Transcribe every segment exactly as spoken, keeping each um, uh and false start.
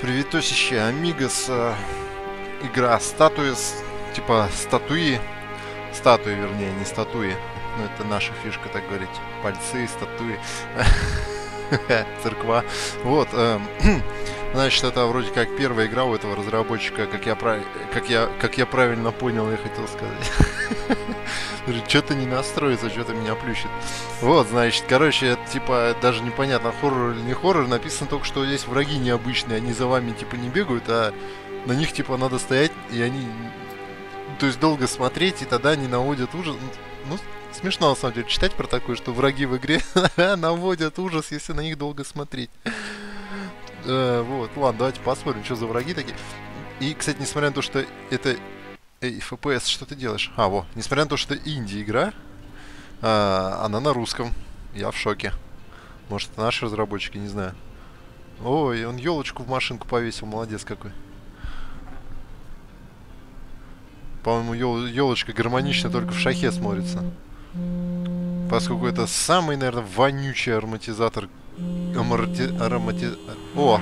Приветосище, Амигос, э, игра статуи, с- типа статуи, статуи, вернее, не статуи, ну это наша фишка, так говорить, пальцы, статуи, церква, вот, эм, значит, это вроде как первая игра у этого разработчика, как я, прав- как я, как я правильно понял, я хотел сказать. Что-то не настроится, что-то меня плющит. Вот, значит, короче, это типа даже непонятно, хоррор или не хоррор. Написано только, что здесь враги необычные, они за вами типа не бегают, а на них типа надо стоять, и они, то есть долго смотреть, и тогда они наводят ужас. Ну, смешно на самом деле читать про такое, что враги в игре наводят ужас, если на них долго смотреть. Э, Вот, ладно, давайте посмотрим, что за враги такие. И, кстати, несмотря на то, что это... Эй, эф пи эс, что ты делаешь? А, во, несмотря на то, что это инди-игра, а, она на русском. Я в шоке. Может, это наши разработчики, не знаю. Ой, он елочку в машинку повесил, молодец какой. По-моему, елочка гармонично только в шахе смотрится. Поскольку это самый, наверное, вонючий ароматизатор. Аморти... Аромати... О!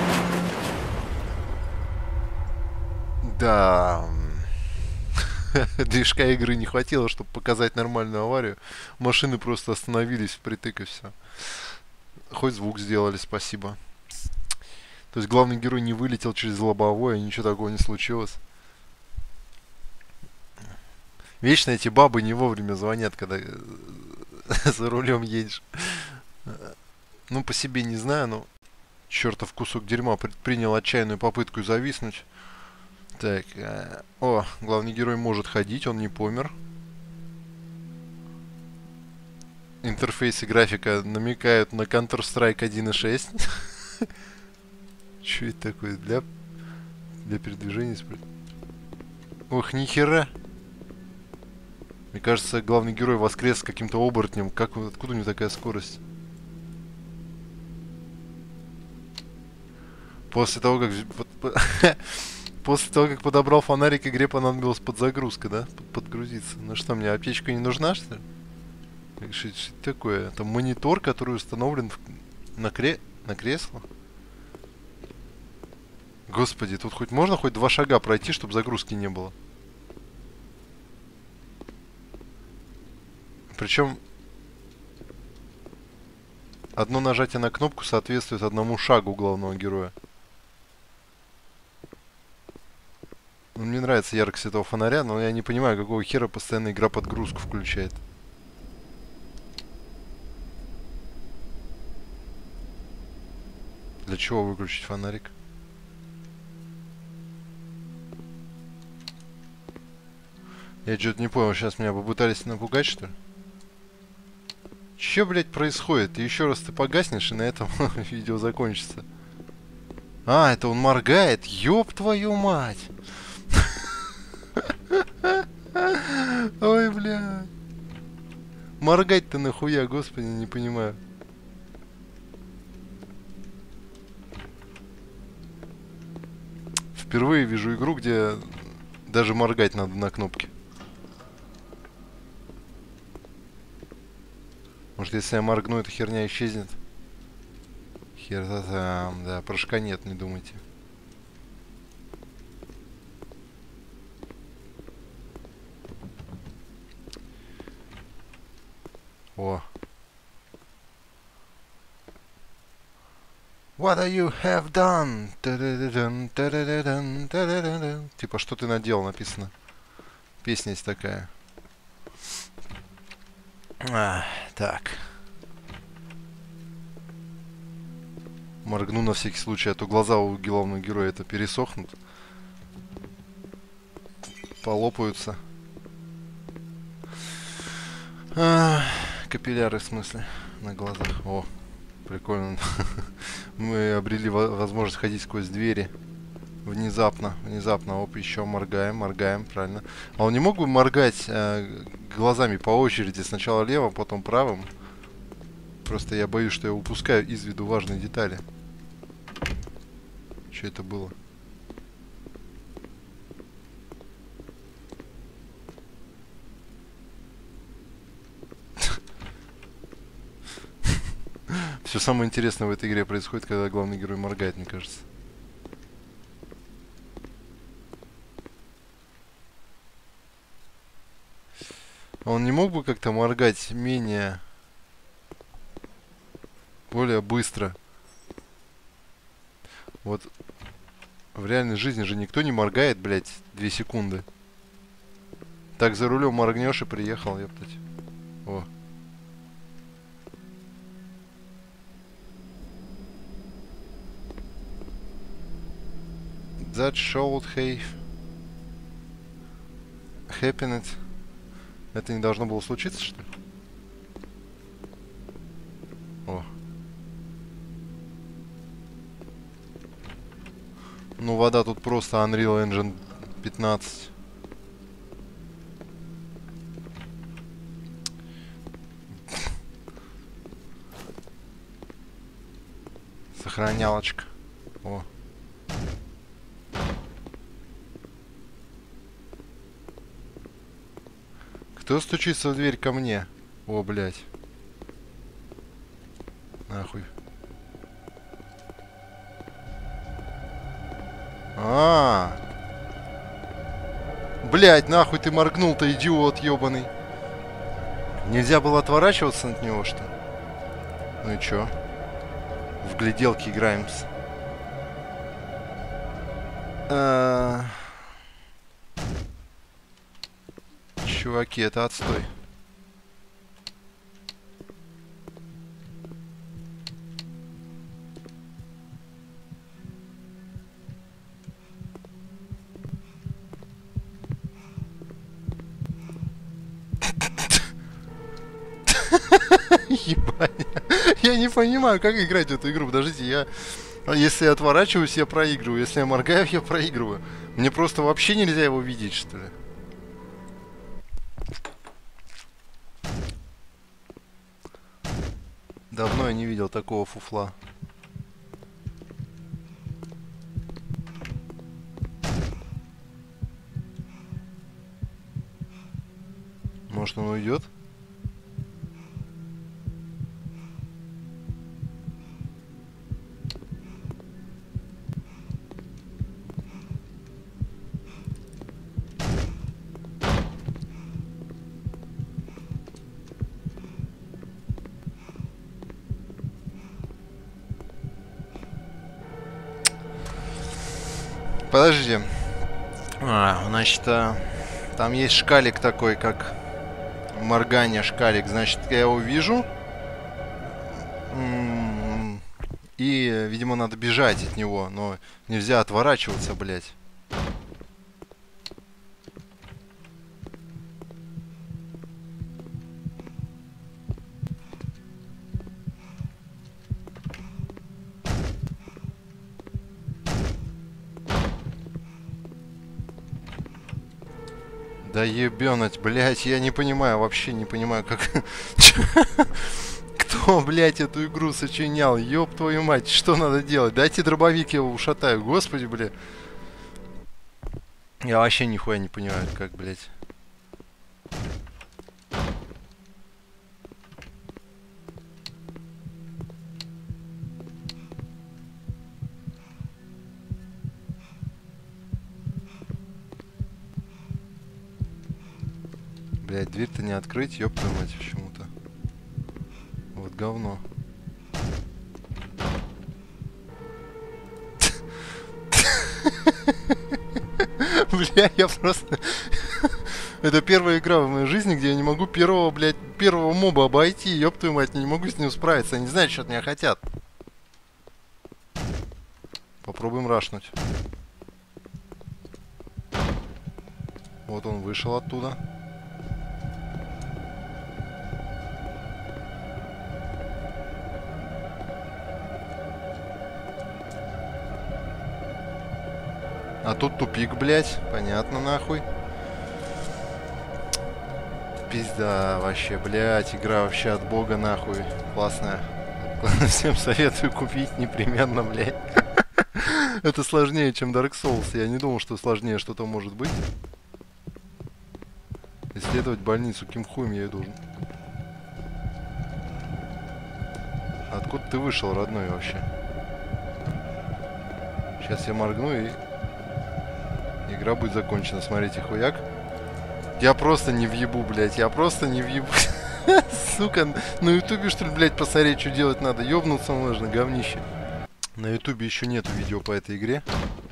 Да. Движка игры не хватило, чтобы показать нормальную аварию. Машины просто остановились впритык и все. Хоть звук сделали, спасибо. То есть главный герой не вылетел через лобовое, ничего такого не случилось. Вечно эти бабы не вовремя звонят, когда за рулем едешь. Ну, по себе не знаю, но чертов кусок дерьма предпринял отчаянную попытку зависнуть. Так, э, о, главный герой может ходить, он не помер. Интерфейс и графика намекают на Counter-Strike один и шесть. Что это такое? Для, для передвижения? Ох, нихера. Мне кажется, главный герой воскрес с каким-то оборотнем. Как, откуда у него такая скорость? После того, как... Вот, после того, как подобрал фонарик, игре понадобилась подзагрузка, да? Под, подгрузиться. Ну что, мне аптечка не нужна, что ли? Что, что это такое? Это монитор, который установлен в, на, кре, на кресло? Господи, тут хоть можно хоть два шага пройти, чтобы загрузки не было? Причем одно нажатие на кнопку соответствует одному шагу главного героя. Ну, мне нравится яркость этого фонаря, но я не понимаю, какого хера постоянно игра подгрузку включает. Для чего выключить фонарик? Я что-то не понял, сейчас меня попытались напугать, что ли? Че, блядь, происходит? И еще раз ты погаснешь, и на этом видео закончится. А, это он моргает? Ёб твою мать! Ой, бля. Моргать-то нахуя, господи, не понимаю. Впервые вижу игру, где даже моргать надо на кнопке. Может, если я моргну, эта херня исчезнет? Хер-то там, да, порошка нет, не думайте. О. What do you have done? Типа, что ты наделал, написано. Песня есть такая. А, так. Моргну на всякий случай, а то глаза у главного героя это пересохнут. Полопаются. А, капилляры, в смысле, на глазах. О, прикольно. Мы обрели возможность ходить сквозь двери. Внезапно, внезапно. Оп, еще моргаем, моргаем, правильно. А он не мог бы моргать э, глазами по очереди? Сначала левым, потом правым. Просто я боюсь, что я упускаю из виду важные детали. Что это было? Все самое интересное в этой игре происходит, когда главный герой моргает, мне кажется. Он не мог бы как-то моргать менее... более быстро? Вот в реальной жизни же никто не моргает, блядь, две секунды. Так за рулем моргнешь и приехал, ептать. О. That should have happened. Это не должно было случиться, что ли? О. Ну, вода тут просто Unreal Engine пятнадцать. Сохранялочка. О. Кто стучится в дверь ко мне? О, блядь. Нахуй. А, -а, а. Блядь, нахуй ты моргнул-то, идиот ёбаный. Нельзя было отворачиваться от него, что ли? Ну и чё? В гляделки играемся. А -а -а. Чуваки, это отстой. Ебать. Я не понимаю, как играть в эту игру. Подождите, я... Если я отворачиваюсь, я проигрываю. Если я моргаю, я проигрываю. Мне просто вообще нельзя его видеть, что ли? Давно я не видел такого фуфла. Может, он уйдет? Подожди. А, значит, а, там есть шкалик такой, как моргание шкалик. Значит, я его вижу. И, видимо, надо бежать от него. Но нельзя отворачиваться, блядь. Да ебёнать, блядь, я не понимаю, вообще не понимаю, как... Кто, блядь, эту игру сочинял? Ёб твою мать, что надо делать? Дайте дробовик, я его ушатаю, господи, блядь. Я вообще нихуя не понимаю, как, блядь. Блядь, дверь-то не открыть, ёб твою мать, почему-то. Вот говно. Бля, я просто... Это первая игра в моей жизни, где я не могу первого, блядь, первого моба обойти. Ёб твою мать, не могу с ним справиться. Они не знают, что от меня хотят. Попробуем рашнуть. Вот он вышел оттуда. А тут тупик, блядь. Понятно, нахуй. Пизда вообще, блядь. Игра вообще от бога, нахуй. Классная. Всем советую купить непременно, блядь. Это сложнее, чем Dark Souls. Я не думал, что сложнее что-то может быть. Исследовать больницу. Каким хуем я ее должен? Откуда ты вышел, родной, вообще? Сейчас я моргну и... Игра будет закончена. Смотрите, хуяк. Я просто не въебу, блядь. Я просто не въебу. Сука, на ютубе, что ли, блядь, посмотреть, что делать надо? Ёбнуться можно, говнище. На ютубе еще нету видео по этой игре.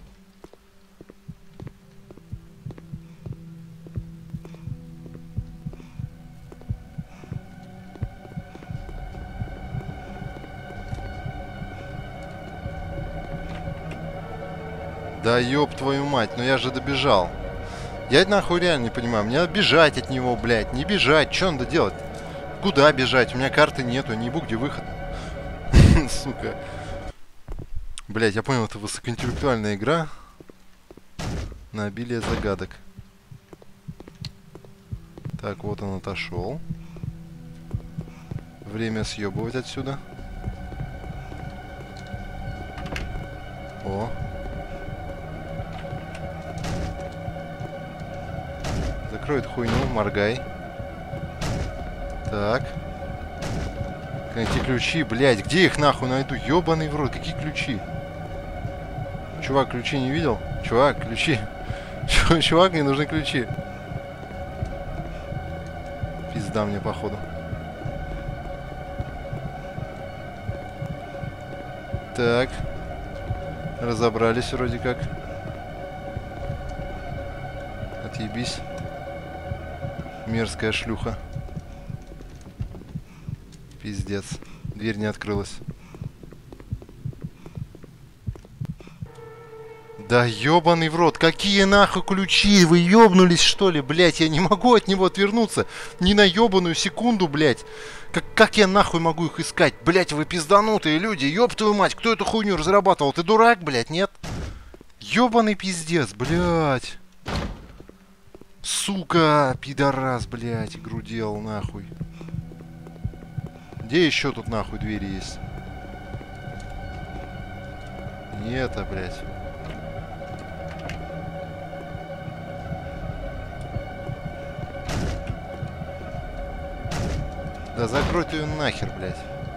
Да ёб твою мать, ну я же добежал. Я нахуй реально не понимаю. Мне надо бежать от него, блядь. Не бежать. Что надо делать? Куда бежать? У меня карты нету. Я не ебу, где выход. Сука. Блядь, я понял, это высокоинтеллектуальная игра на обилие загадок. Так, вот он отошел. Время съебывать отсюда. О. Закрой эту хуйню, моргай. Так. Эти ключи, блядь, где их нахуй найду? Ёбаный в рот, какие ключи? Чувак, ключи не видел? Чувак, ключи. Чувак, мне нужны ключи. Пизда мне, походу. Так. Разобрались вроде как. Отъебись. Мерзкая шлюха. Пиздец. Дверь не открылась. Да ёбаный в рот. Какие нахуй ключи? Вы ёбнулись что ли, блядь? Я не могу от него отвернуться. Ни на ёбаную секунду, блядь. Как, как я нахуй могу их искать? Блядь, вы пизданутые люди. Ёб твою мать. Кто эту хуйню разрабатывал? Ты дурак, блядь, нет? Ёбаный пиздец, блядь. Сука, пидорас, блядь. Игру делал, нахуй. Где еще тут нахуй двери есть? Не это, блядь. Да закрой ты ее нахер, блядь.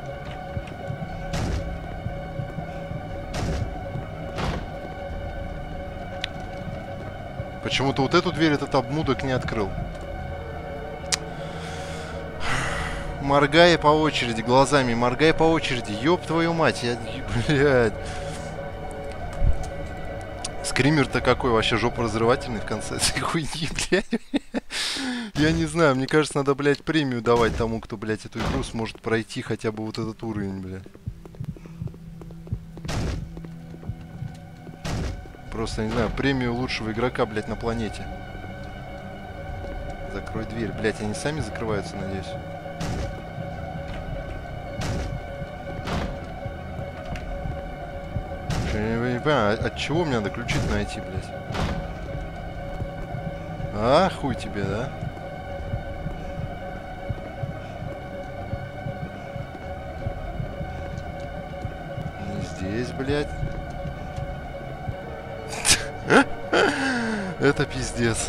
Почему-то вот эту дверь этот обмудок не открыл. Моргай по очереди, глазами, моргай по очереди. Ёб твою мать, я... Блядь. Скример-то какой вообще жопоразрывательный в конце этой хуйни, блядь. Я не знаю, мне кажется, надо, блядь, премию давать тому, кто, блядь, эту игру сможет пройти хотя бы вот этот уровень, блядь. Просто, не знаю, премию лучшего игрока, блядь, на планете. Закрой дверь. Блядь, они сами закрываются, надеюсь. Я не понимаю, от чего мне надо ключи найти, блядь? А, хуй тебе, да? Не здесь, блядь. Это пиздец.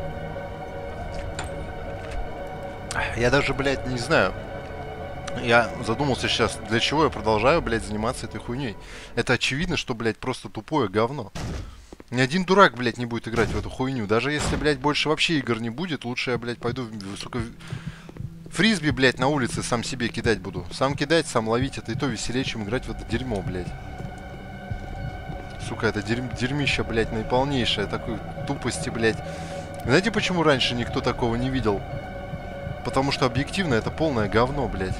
Я даже, блядь, не знаю. Я задумался сейчас, для чего я продолжаю, блядь, заниматься этой хуйней. Это очевидно, что, блядь, просто тупое говно. Ни один дурак, блядь, не будет играть в эту хуйню. Даже если, блядь, больше вообще игр не будет, лучше я, блядь, пойду, сука, фрисби, блядь, на улице сам себе кидать буду. Сам кидать, сам ловить, это и то веселее, чем играть в это дерьмо, блядь. Сука, это дерь... дерьмище, блядь, наиполнейшее, такой тупости, блядь. Знаете, почему раньше никто такого не видел? Потому что объективно это полное говно, блядь.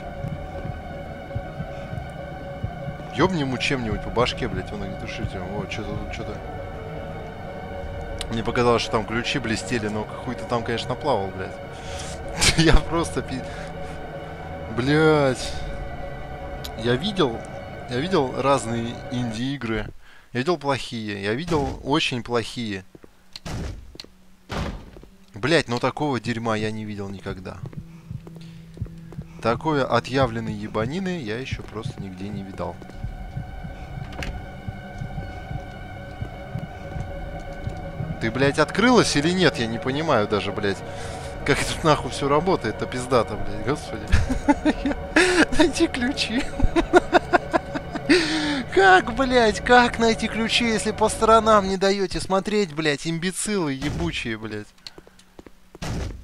Ёбни ему чем-нибудь по башке, блядь, он огнетушитель. О, что-то тут, что-то. Мне показалось, что там ключи блестели, но хуй-то там, конечно, плавал, блядь. Я просто пи... Блядь. Я видел... Я видел разные инди-игры. Я видел плохие. Я видел очень плохие. Блядь, но такого дерьма я не видел никогда. Такой отъявленной ебанины я еще просто нигде не видал. Ты, блядь, открылась или нет? Я не понимаю даже, блядь. Как тут нахуй все работает-то, пиздато, блядь, господи. Найти ключи. Как, блядь, как найти ключи, если по сторонам не даете смотреть, блядь, имбецилы ебучие, блядь.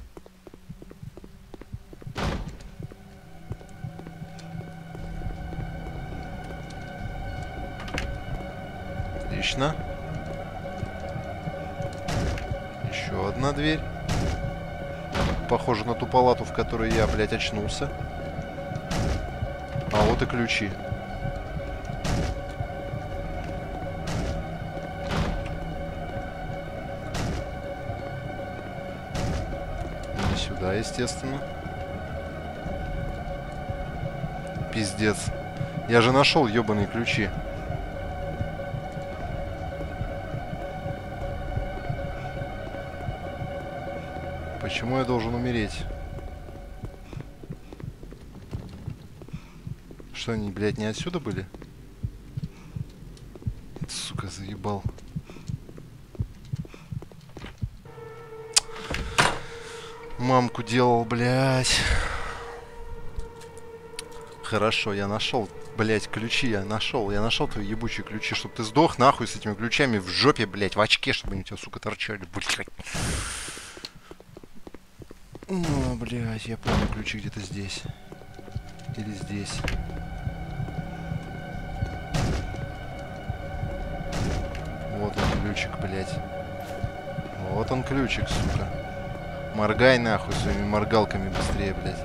Отлично. Еще одна дверь. Похоже на ту палату, в которой я, блядь, очнулся. А вот и ключи. Не сюда, естественно. Пиздец. Я же нашел ебаные ключи. Почему я должен умереть? Что они, блядь, не отсюда были? Сука, заебал. Мамку делал, блядь. Хорошо, я нашел, блядь, ключи, я нашел. Я нашел твои ебучие ключи, чтобы ты сдох нахуй с этими ключами в жопе, блядь, в очке, чтобы они у тебя, сука, торчали, блядь. Ну, блядь, я помню, ключи где-то здесь. Или здесь. Вот он ключик, блядь. Вот он ключик, сука. Моргай нахуй своими моргалками быстрее, блядь.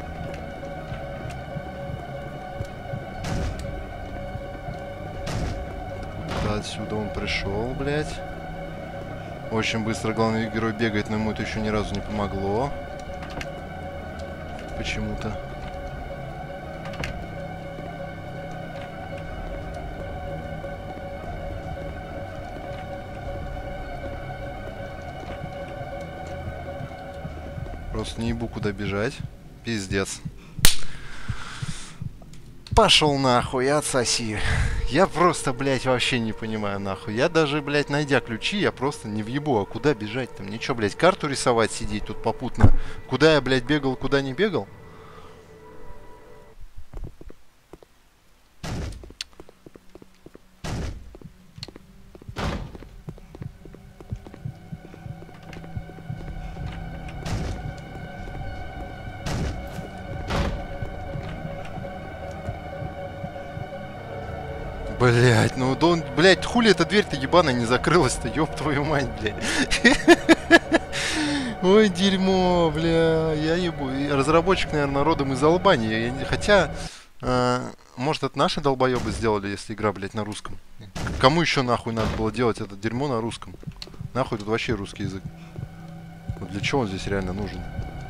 Отсюда он пришел, блядь. Очень быстро главный герой бегает, но ему это еще ни разу не помогло. Почему-то. Просто не ебу куда бежать. Пиздец. Пошел нахуй, отсоси. Я просто, блядь, вообще не понимаю, нахуй. Я даже, блядь, найдя ключи, я просто не въебу. А куда бежать-то? Мне что, блядь, карту рисовать, сидеть тут попутно? Куда я, блядь, бегал, куда не бегал? Блять, ну да он, блять, хули эта дверь-то ебаная не закрылась-то, ёб твою мать, блядь. Ой, дерьмо, бля, я ебу. Разработчик, наверное, родом из Албании. Я не... Хотя, э, может, это наши долбоебы сделали, если игра, блядь, на русском. Кому еще нахуй надо было делать это дерьмо на русском? Нахуй тут вообще русский язык. Вот для чего он здесь реально нужен?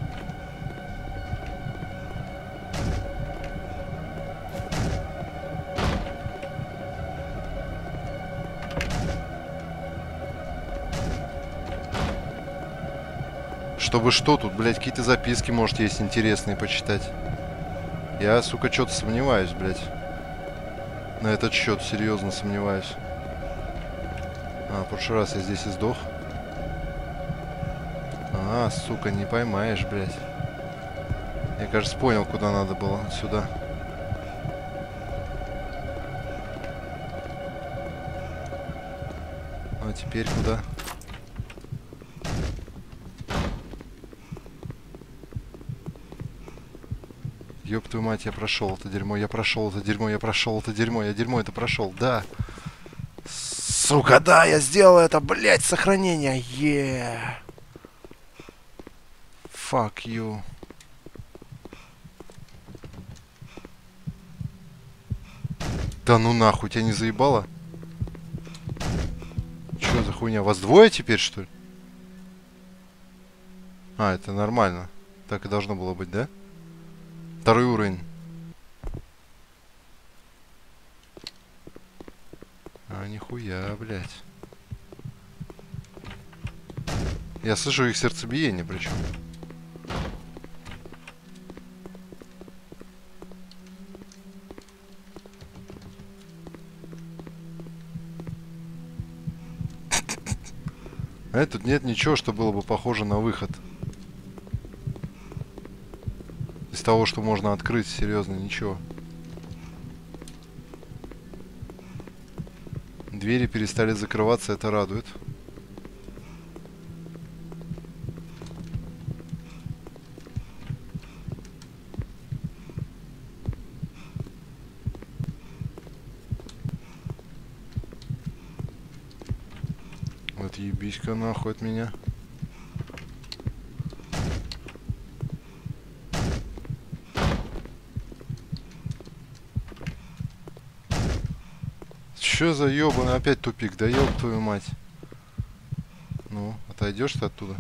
Чтобы что тут, блядь, какие-то записки, может, есть интересные почитать. Я, сука, что-то сомневаюсь, блядь. На этот счет серьезно сомневаюсь. А, в прошлый раз я здесь и сдох. А, сука, не поймаешь, блядь. Я, кажется, понял, куда надо было. Сюда. А теперь куда? Ёб твою мать, я прошел это дерьмо, я прошел это дерьмо, я прошел это дерьмо, я дерьмо это прошел, да. Сука, да, я сделал это, блять, сохранение, yeah. Fuck you. Да ну нахуй, тебя не заебало? Чё за хуйня, вас двое теперь, что ли? А, это нормально, так и должно было быть, да? Второй уровень. А, нихуя, блядь. Я слышу их сердцебиение, причем. А тут нет ничего, что было бы похоже на выход. Из того, что можно открыть, серьезно, ничего. Двери перестали закрываться, это радует. Отъебись-ка нахуй от меня. Чё за ёбаный опять тупик? Да ёб твою мать. Ну, отойдешь ты оттуда?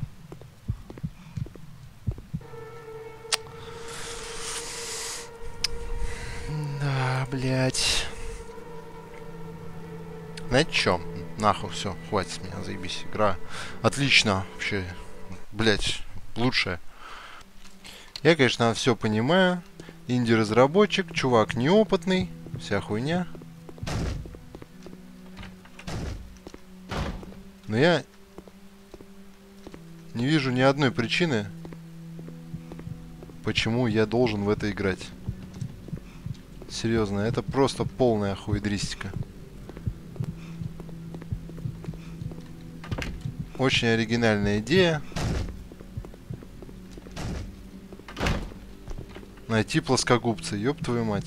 Да, блядь. Знаете чё? Нахуй, все, хватит с меня, заебись. Игра отлично, вообще, блядь, лучшая. Я, конечно, все понимаю. Инди-разработчик, чувак неопытный, вся хуйня. Но я не вижу ни одной причины, почему я должен в это играть. Серьезно, это просто полная хуйдристика. Очень оригинальная идея. Найти плоскогубца, ёб твою мать.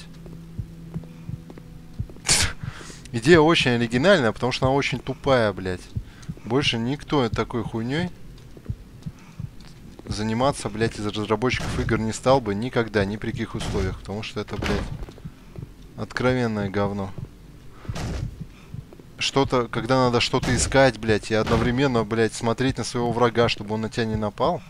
Идея очень оригинальная, потому что она очень тупая, блядь. Больше никто такой хуйней заниматься, блядь, из разработчиков игр не стал бы никогда, ни при каких условиях. Потому что это, блядь, откровенное говно. Что-то, когда надо что-то искать, блядь, и одновременно, блядь, смотреть на своего врага, чтобы он на тебя не напал.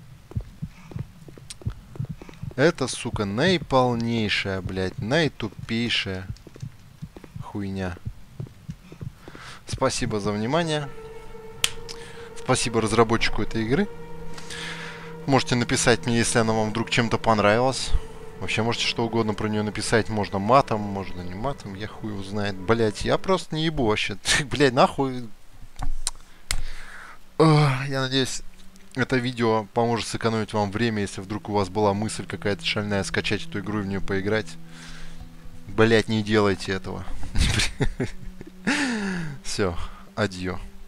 Это, сука, наиполнейшая, блядь, наитупейшая хуйня. Спасибо за внимание. Спасибо разработчику этой игры. Можете написать мне, если она вам вдруг чем-то понравилась. Вообще можете что угодно про нее написать. Можно матом, можно не матом. Я хуй узнает. Блять, я просто не ебу вообще. Блять, нахуй. Я надеюсь, это видео поможет сэкономить вам время, если вдруг у вас была мысль какая-то шальная скачать эту игру и в нее поиграть. Блять, не делайте этого. Все, адьё.